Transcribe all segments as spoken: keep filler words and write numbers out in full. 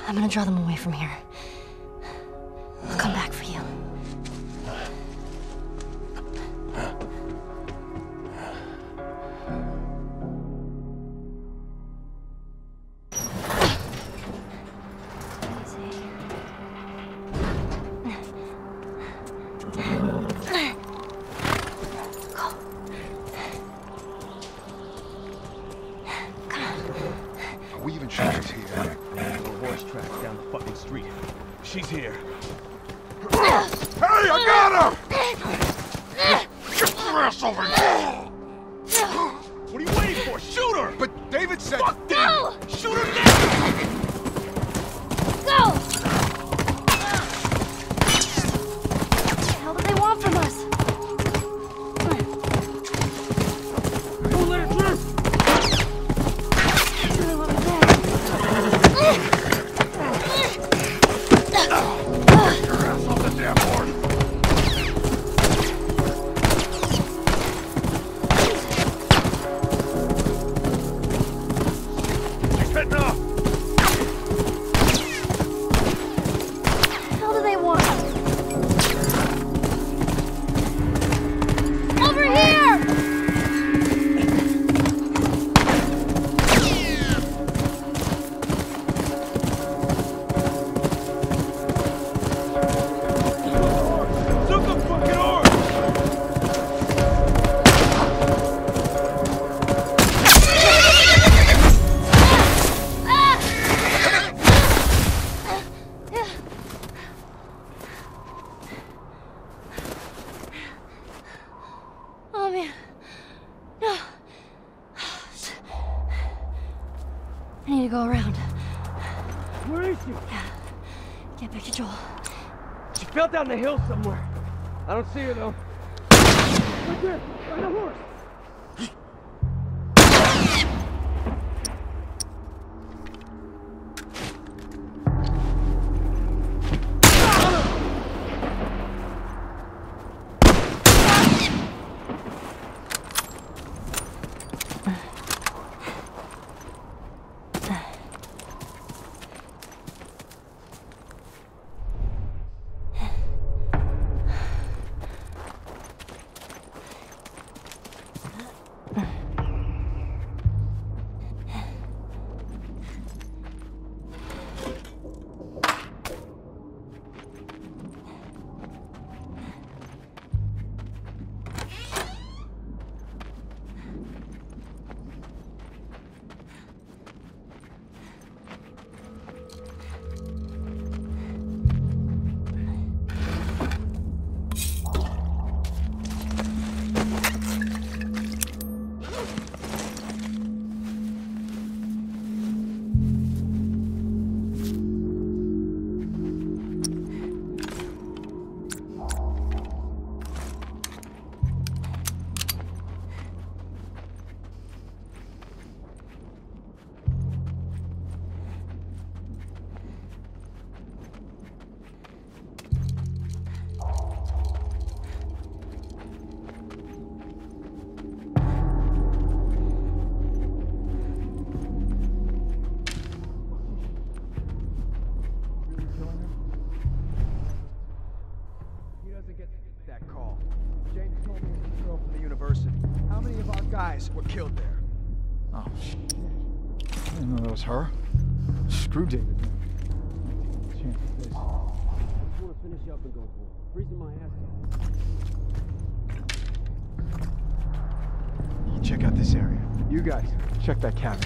I'm gonna draw them away from here. I'll come back for you. We even sure she's here. A horse track down the fucking street. She's here. Hey, I got her! Get your ass over here! What are you waiting for? Shoot her! But David said... Fuck David! Shoot her now! Go! What the hell do they want from us? Don't let her through! I need to go around. Where is she? Get back to Joel. She fell down the hill somewhere. I don't see her though. Right there, on the horse. Were killed there. Oh, shit. I didn't know that was her. Screw David. Chance of this. I just want to finish up and go for it. Freezing my ass off. You check out this area. You guys, check that cabin.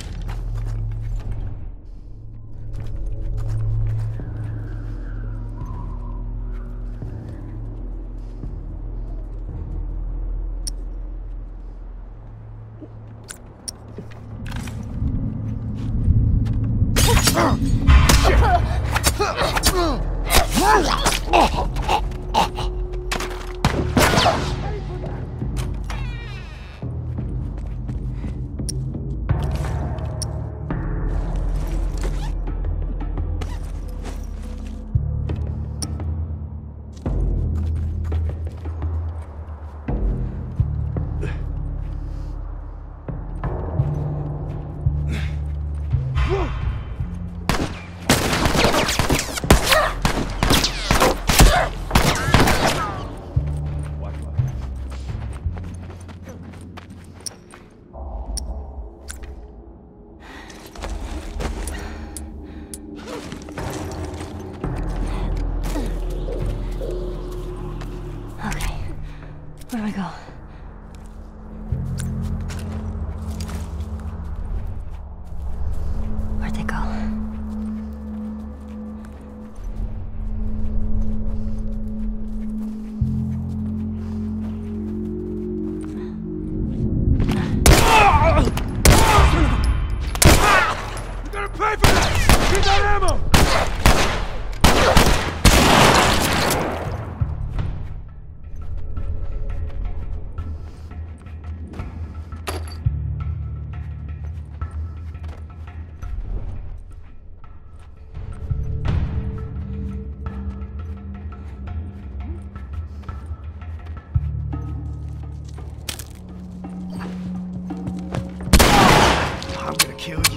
I go? Where'd they go? You're gonna pay for that! Get that ammo! I'm gonna kill you.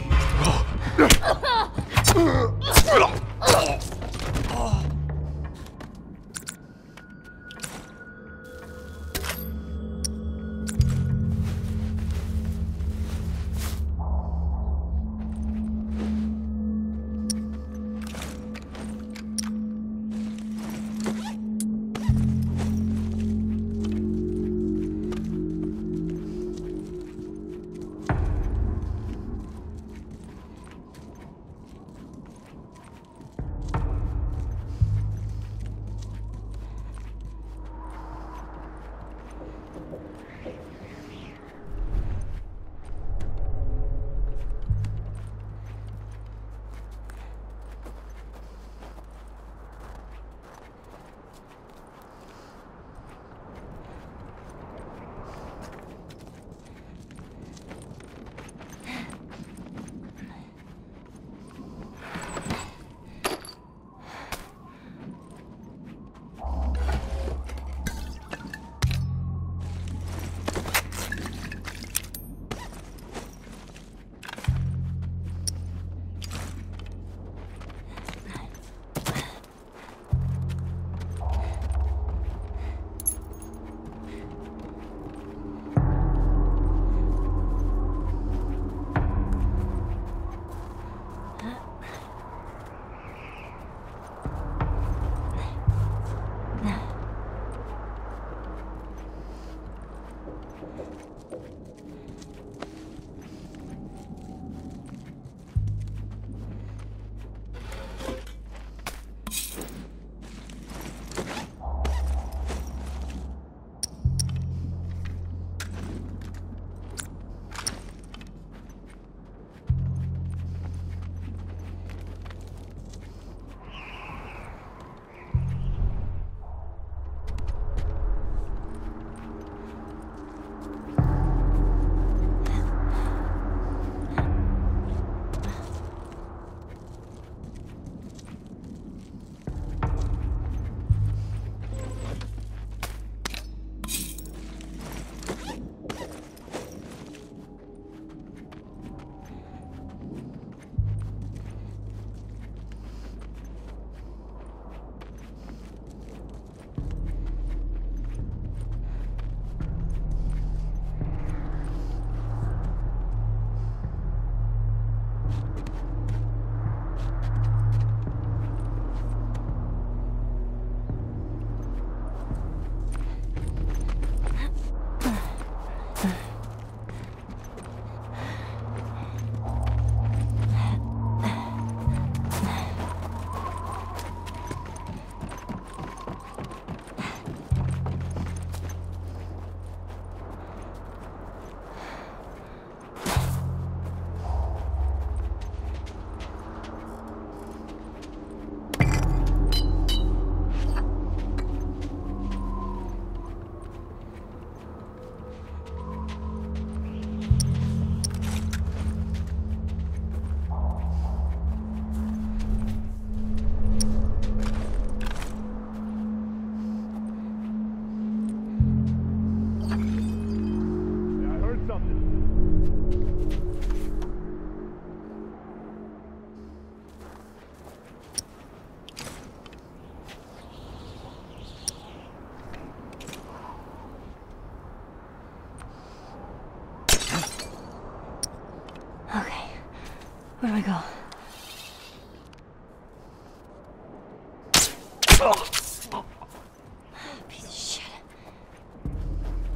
Where do I go? Piece of shit.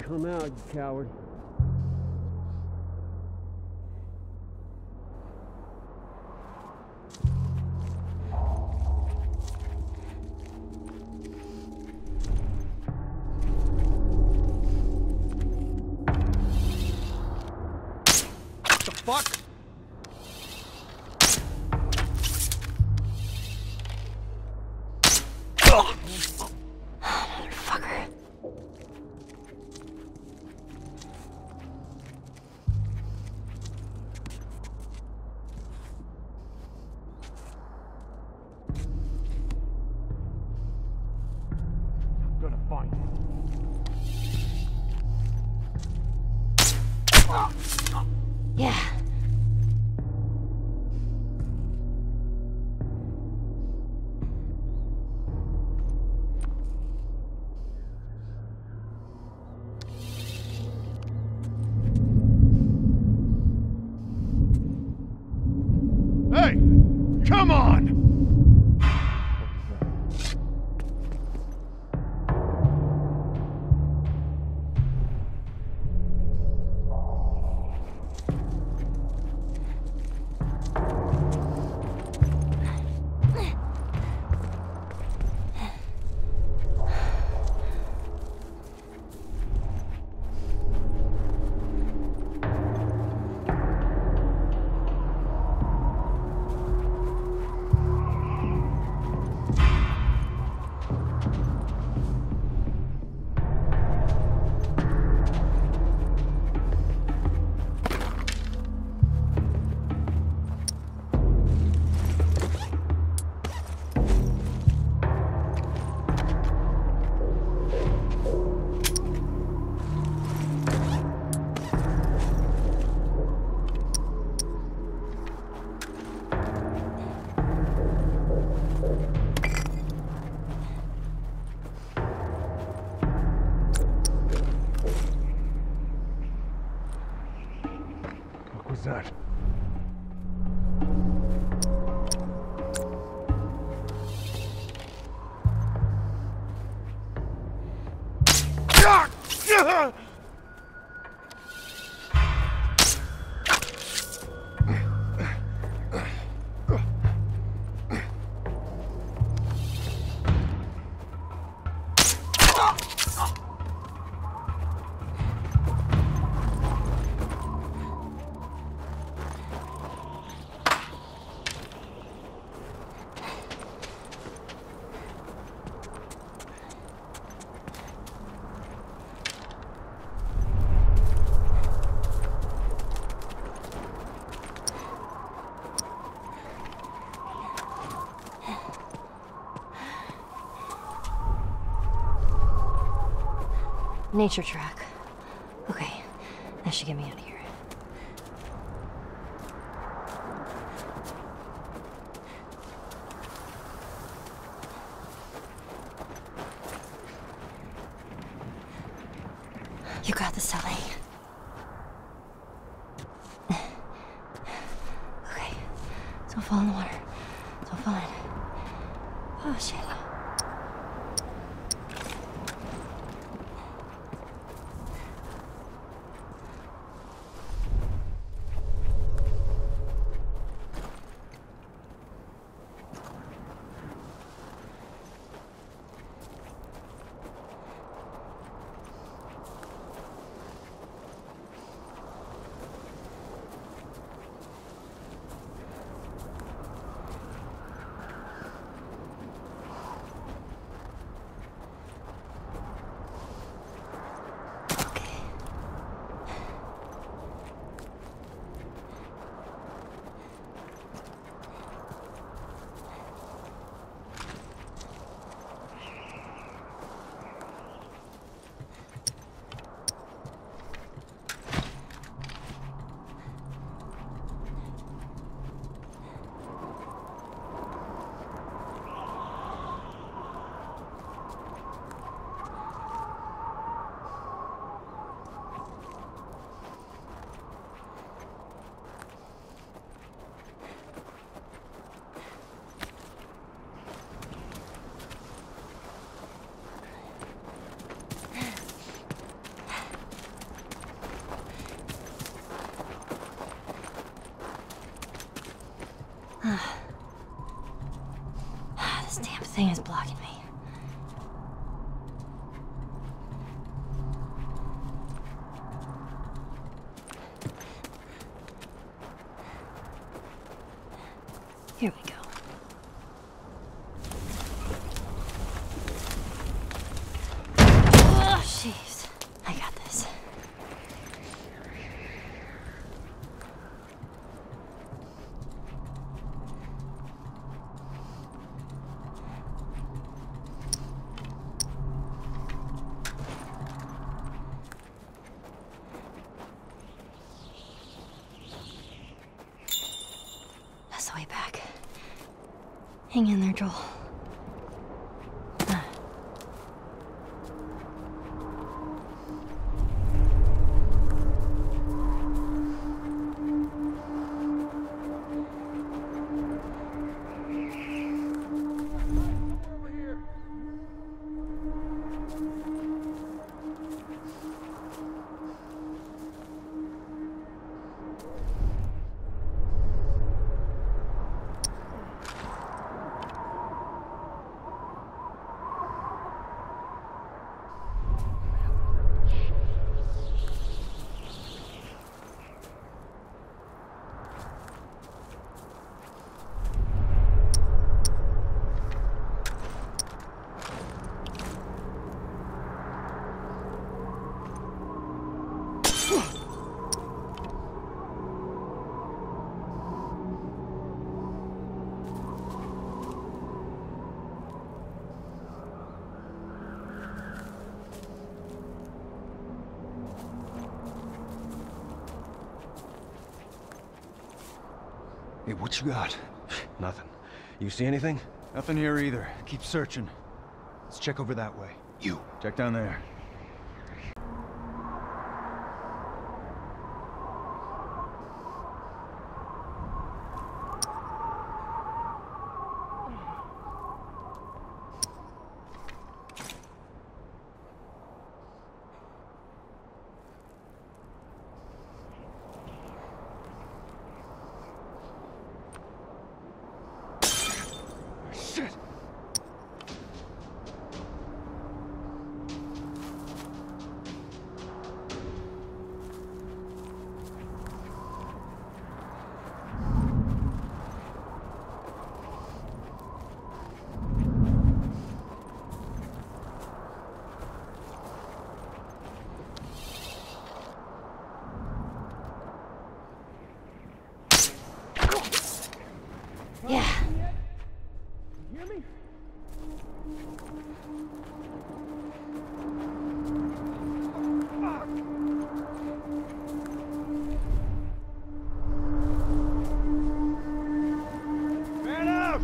Come out, you coward. What the fuck? Motherfucker. I'm gonna find him. Yeah. Hey! Come on! What was that? Ah! Nature track. Okay, that should get me out of here. You got this, Ellie. Okay, don't fall in the water. Don't fall in. Oh, shit. This damn thing is blocking me. Here we go. Oh, jeez. I got this. That's the way back. Hang in there, Joel. Ah. Over here. Hey, what you got? Nothing. You see anything? Nothing here either. Keep searching. Let's check over that way. You. Check down there. Shit! Yeah. You hear me? Man out!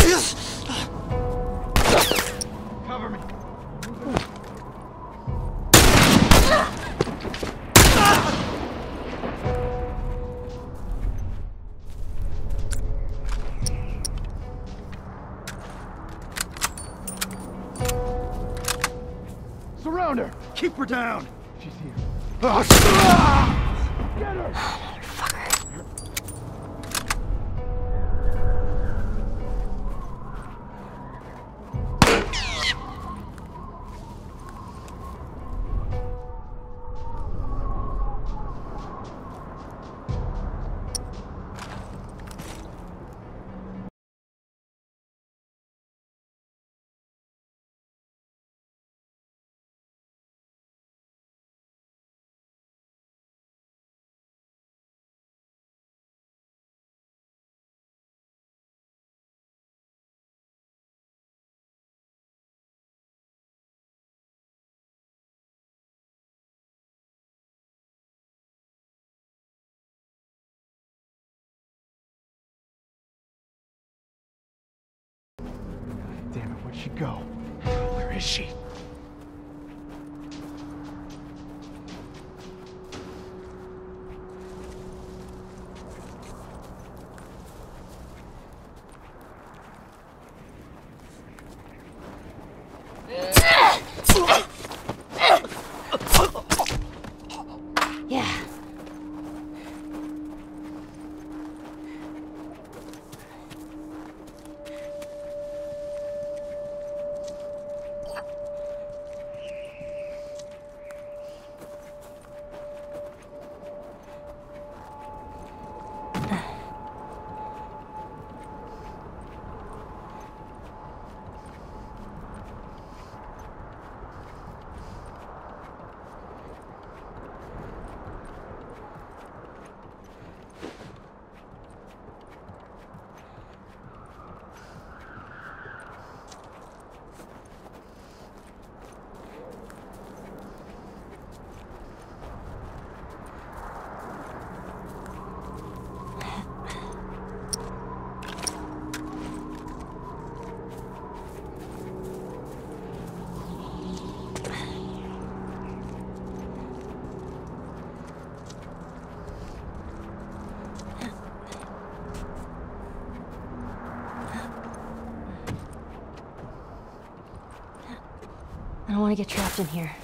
Cover me. Surround her. Keep her down. She's here. Ah, get her. Damn it, where'd she go? Where is she? Yeah. I don't want to get trapped in here.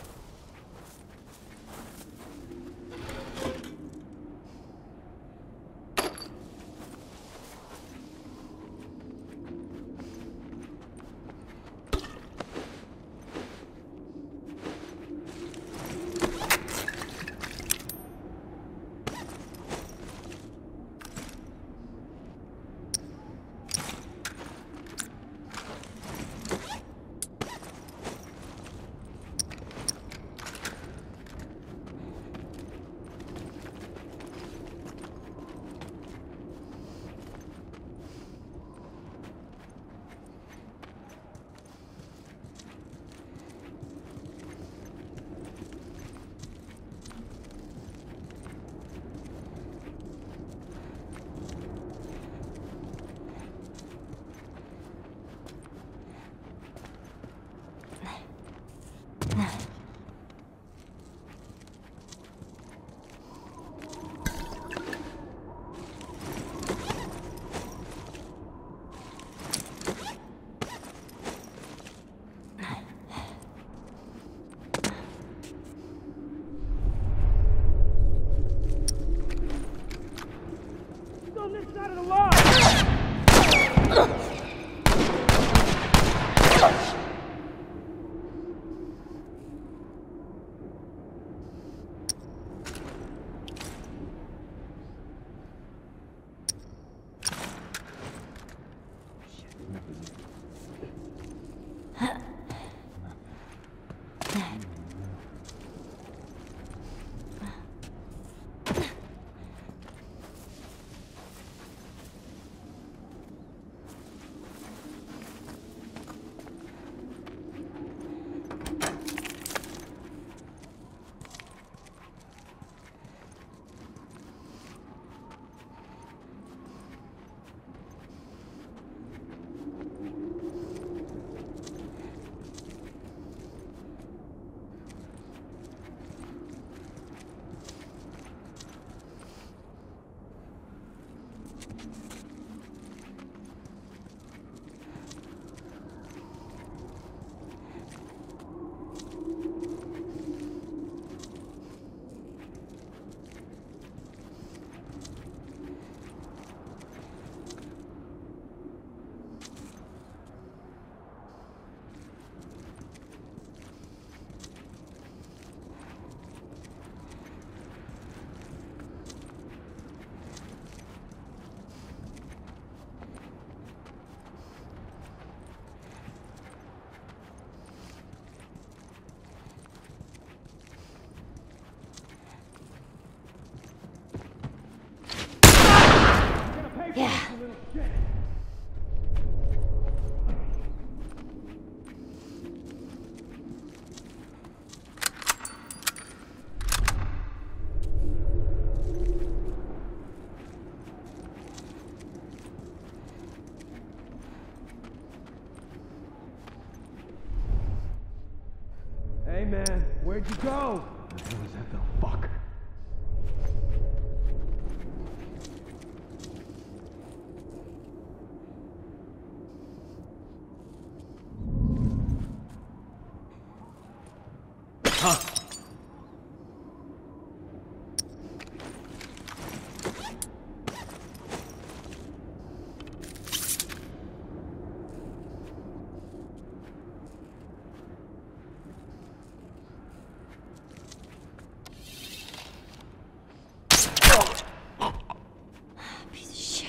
man, where'd you go? Who was that the fuck? Piece of shit.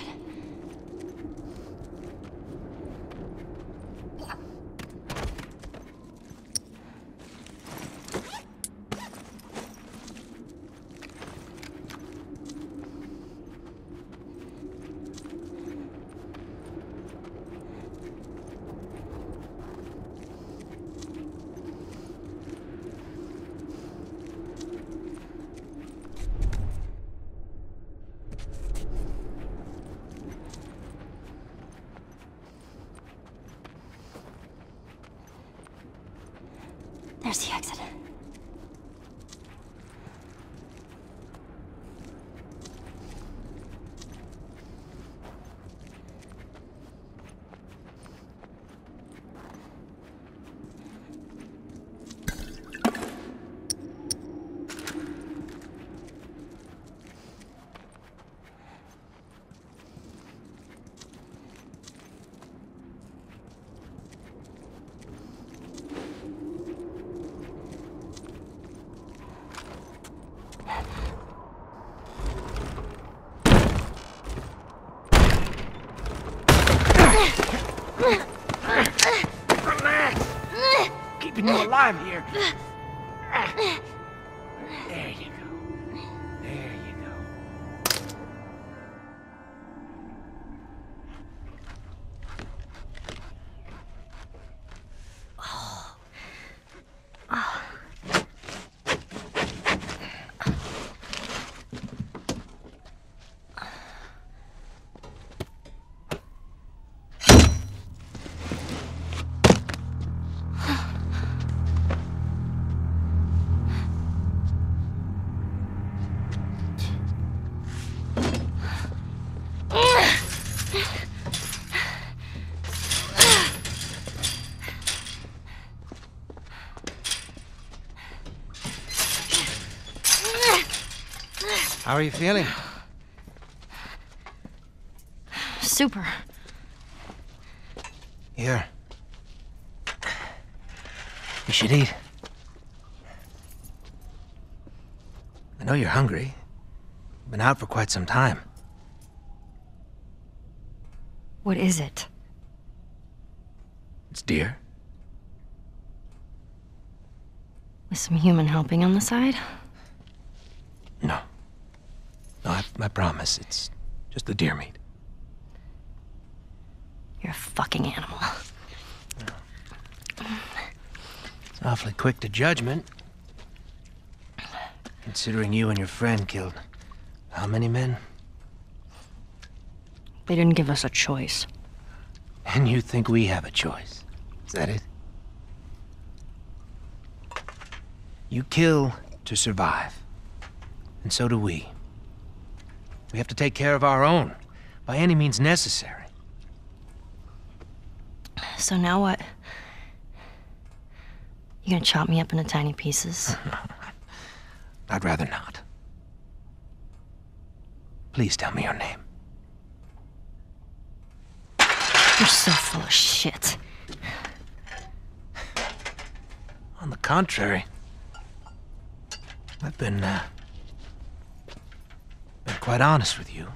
There's the exit. Keeping you alive here. There you go. There you go. How are you feeling? Super. Here. You should eat. I know you're hungry. You've been out for quite some time. What is it? It's deer. With some human helping on the side? No. No, I, I promise. It's just the deer meat. You're a fucking animal. It's awfully quick to judgment. Considering you and your friend killed how many men? They didn't give us a choice. And you think we have a choice? Is that it? You kill to survive. And so do we. We have to take care of our own, by any means necessary. So now what? You gonna chop me up into tiny pieces? I'd rather not. Please tell me your name. You're so full of shit. On the contrary, I've been, uh, been quite honest with you.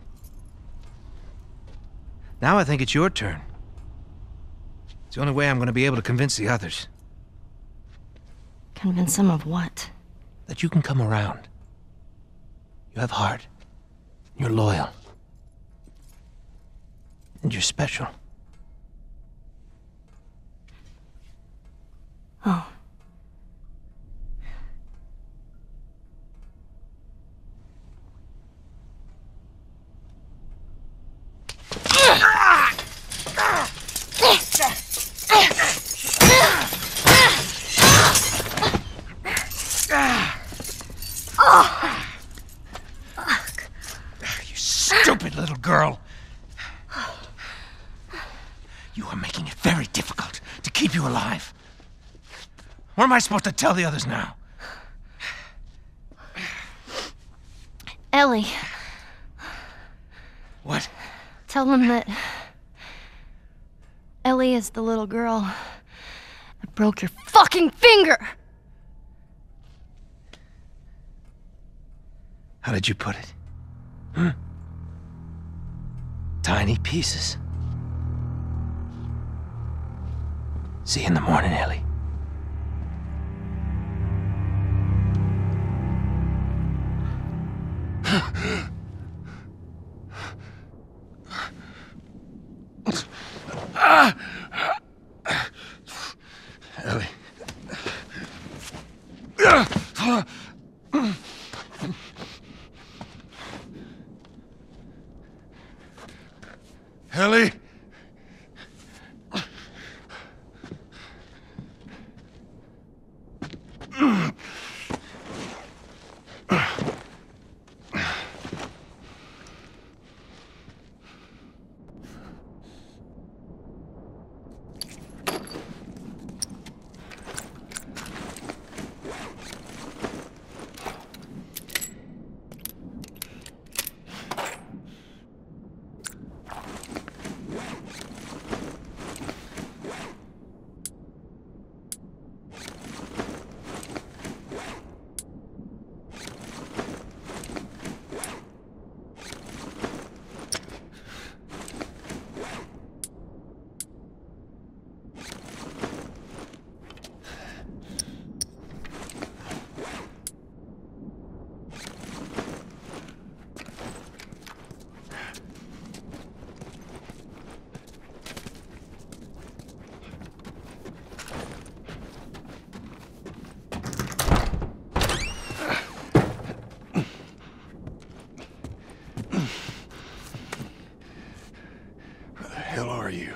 Now I think it's your turn. It's the only way I'm going to be able to convince the others. Convince them of what? That you can come around. You have heart. You're loyal. And you're special. Oh. You are making it very difficult to keep you alive. What am I supposed to tell the others now? Ellie. What? Tell them that Ellie is the little girl that broke your fucking finger! How did you put it? Hmm? Tiny pieces. See you in the morning, Ellie. Ellie. Ellie. Where the hell are you?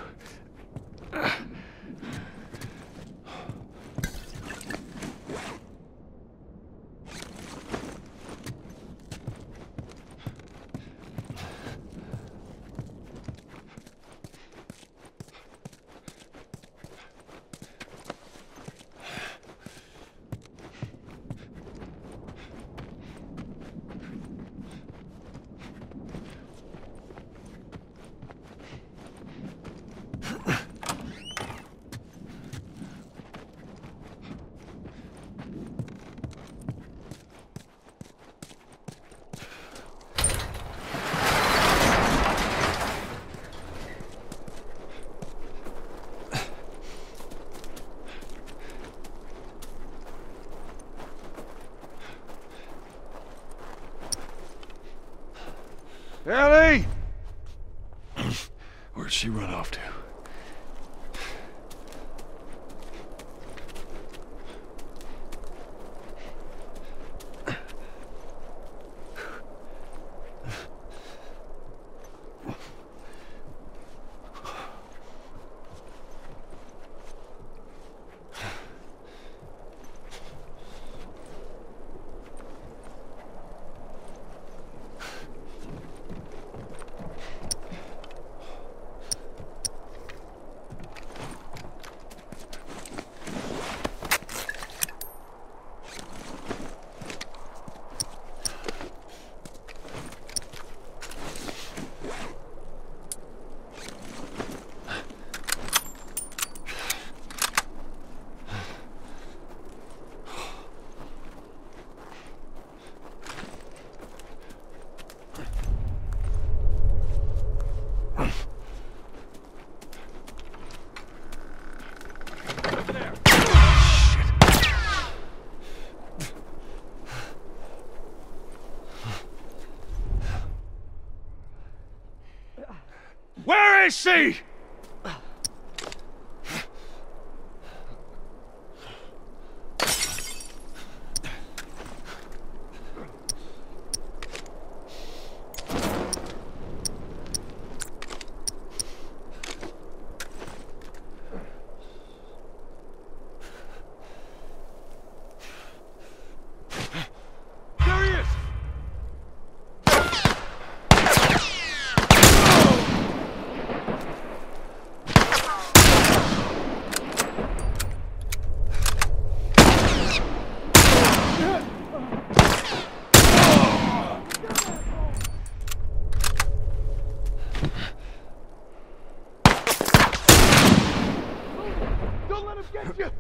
Ellie! Where'd she run off to? Where is she? get you!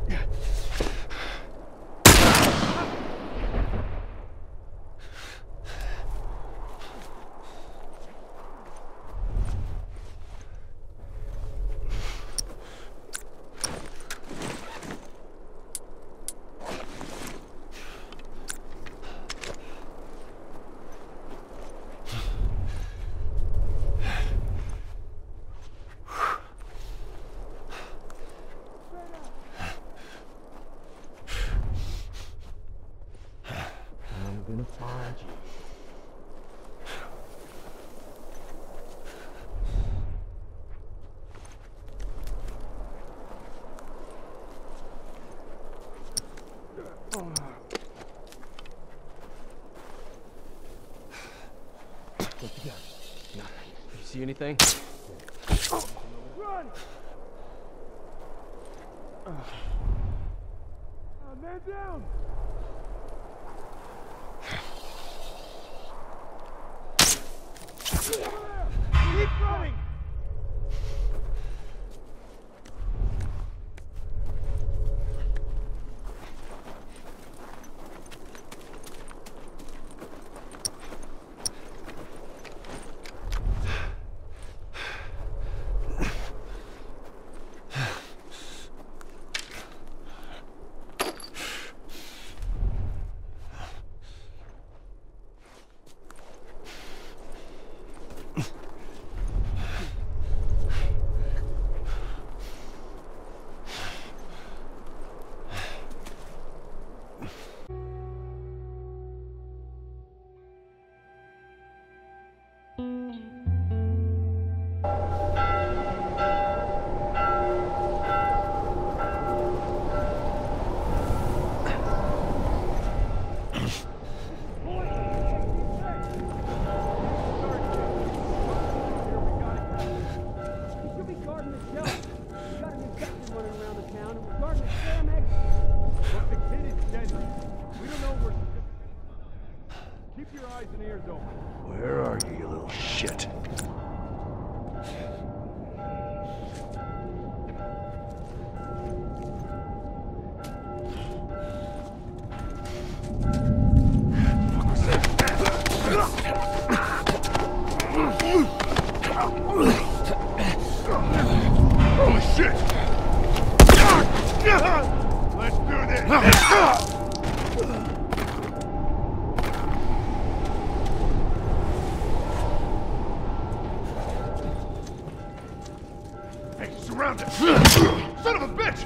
I'm gonna find you. What you got? Nothing. You see anything? Run! Uh, man down! Keep running! Keep your eyes and ears open. Where are you, you little shit? Holy shit! Let's do this! Surround him! Son of a bitch!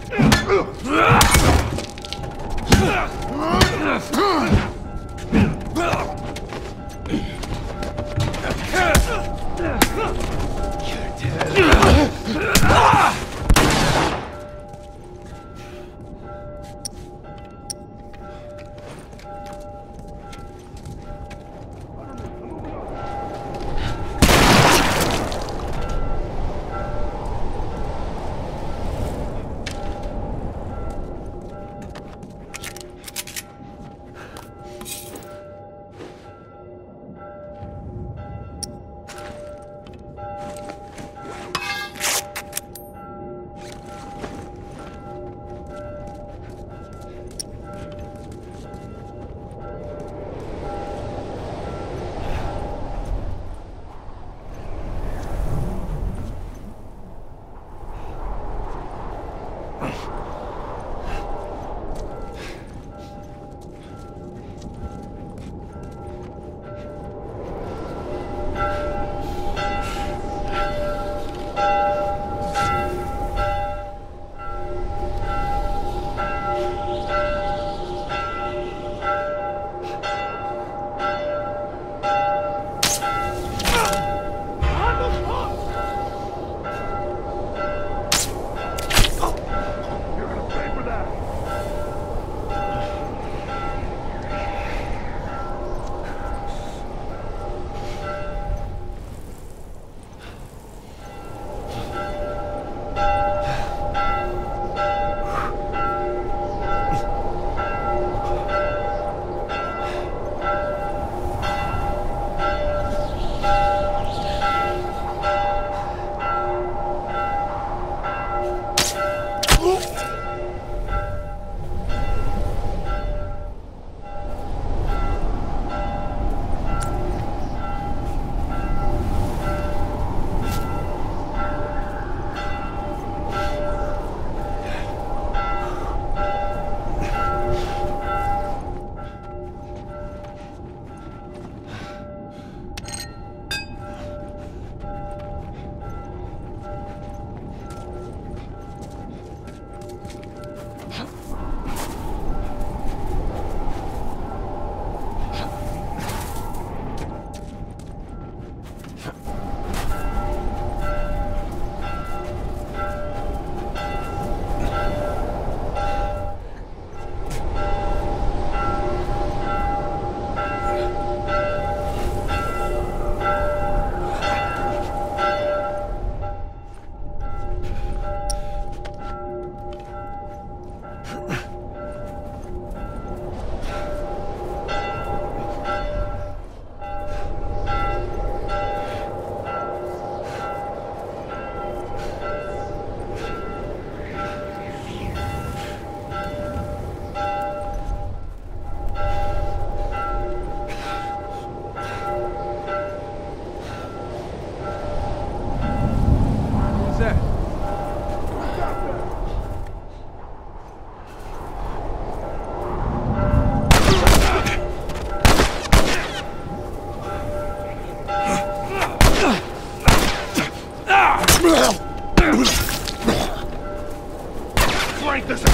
flank this.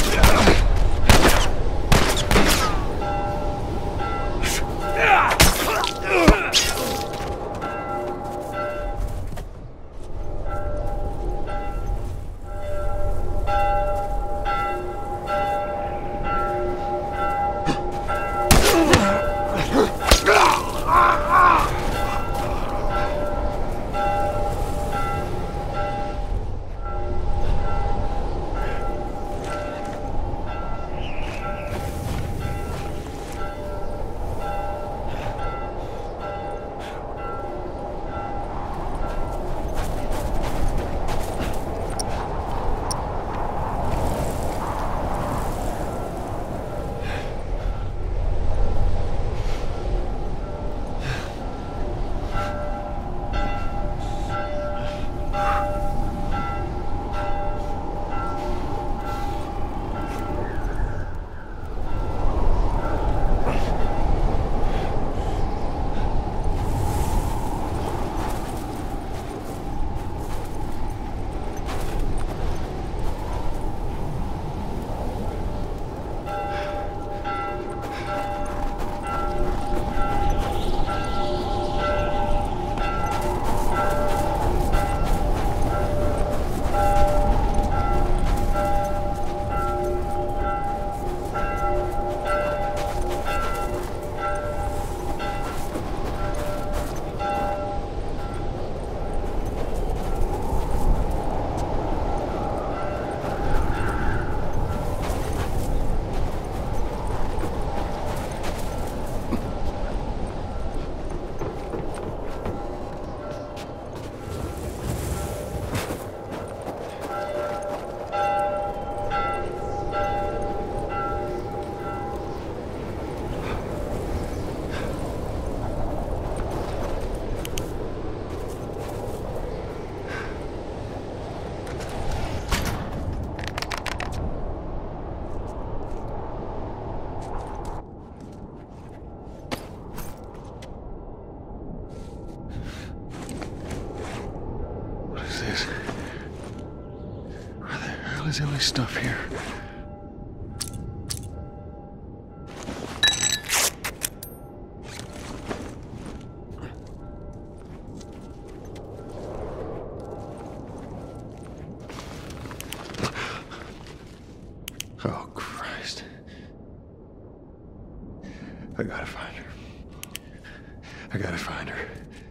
There's only stuff here. Oh, Christ. I gotta find her. I gotta find her.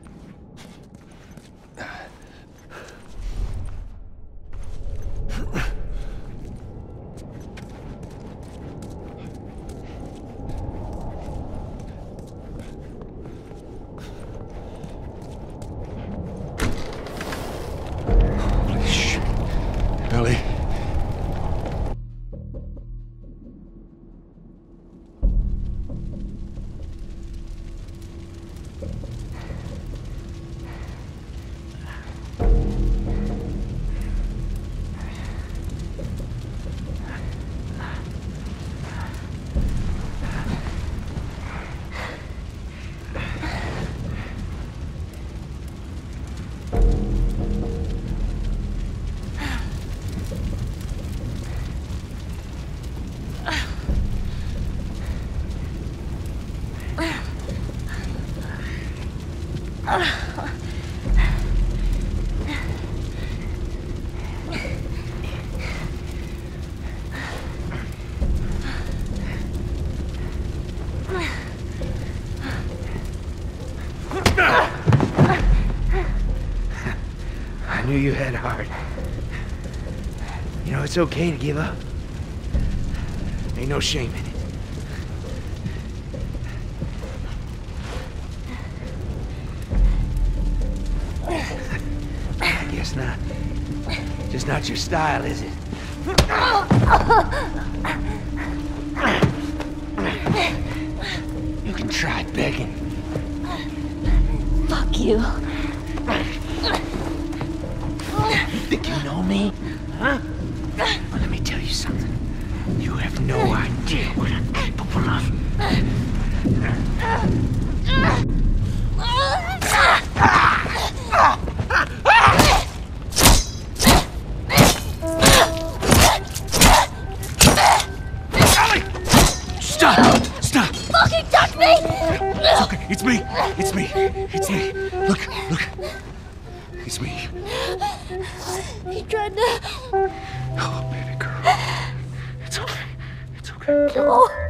I knew you had heart. You know, it's okay to give up. Ain't no shame in it. I guess not. Just not your style, is it? You can try begging. Fuck you. You think you know me? Huh? Well, let me tell you something. You have no idea what I'm capable of. It's me! It's me! It's me! Look! Look! It's me. He tried to... Oh, baby girl. It's okay. It's okay. No.